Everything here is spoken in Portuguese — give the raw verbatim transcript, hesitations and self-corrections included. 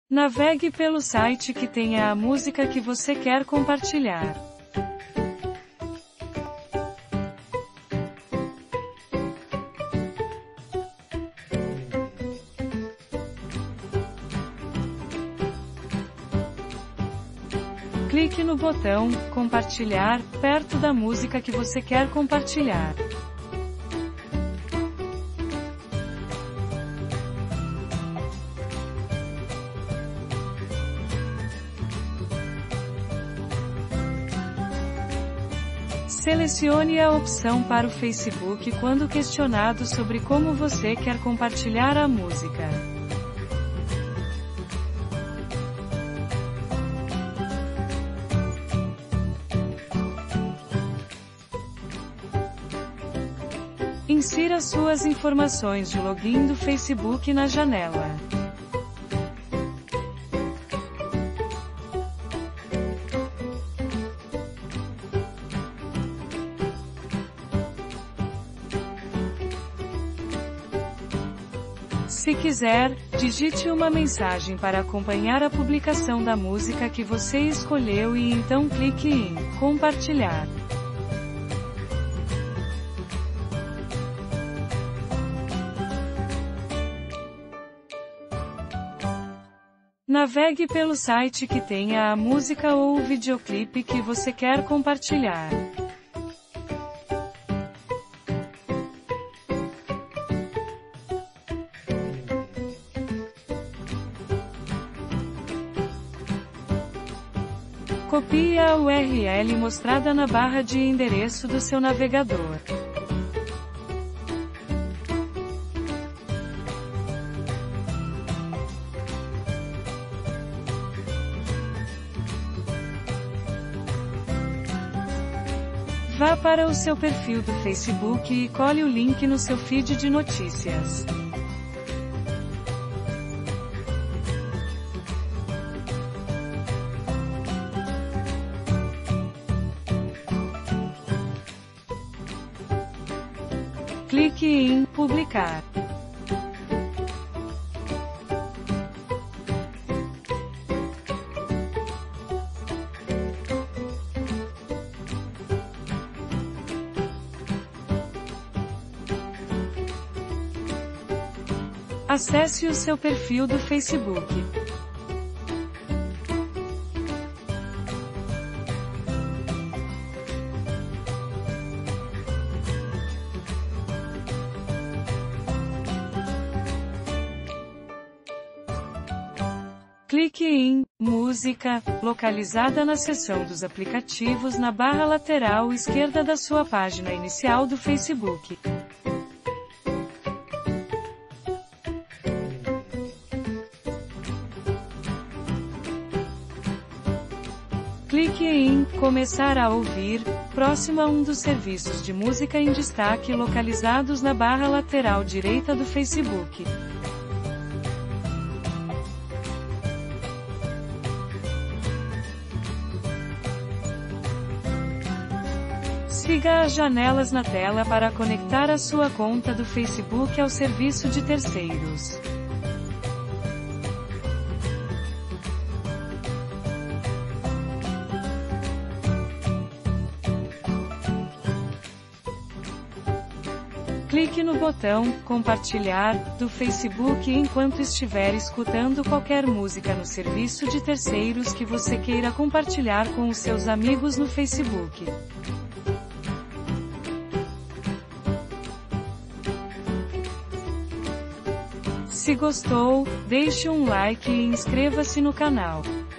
Navegue pelo site que tenha a música que você quer compartilhar. Clique no botão "Compartilhar" perto da música que você quer compartilhar. Selecione a opção para o Facebook quando questionado sobre como você quer compartilhar a música. Insira suas informações de login do Facebook na janela. Se quiser, digite uma mensagem para acompanhar a publicação da música que você escolheu e então clique em "Compartilhar". Navegue pelo site que tenha a música ou o videoclipe que você quer compartilhar. Copie a U R L mostrada na barra de endereço do seu navegador. Vá para o seu perfil do Facebook e cole o link no seu feed de notícias. Clique em "Publicar". Acesse o seu perfil do Facebook. Clique em "Música", localizada na seção dos aplicativos na barra lateral esquerda da sua página inicial do Facebook. Clique em "Começar a ouvir", próximo a um dos serviços de música em destaque localizados na barra lateral direita do Facebook. Siga as janelas na tela para conectar a sua conta do Facebook ao serviço de terceiros. Clique no botão "Compartilhar" do Facebook enquanto estiver escutando qualquer música no serviço de terceiros que você queira compartilhar com os seus amigos no Facebook. Se gostou, deixe um like e inscreva-se no canal.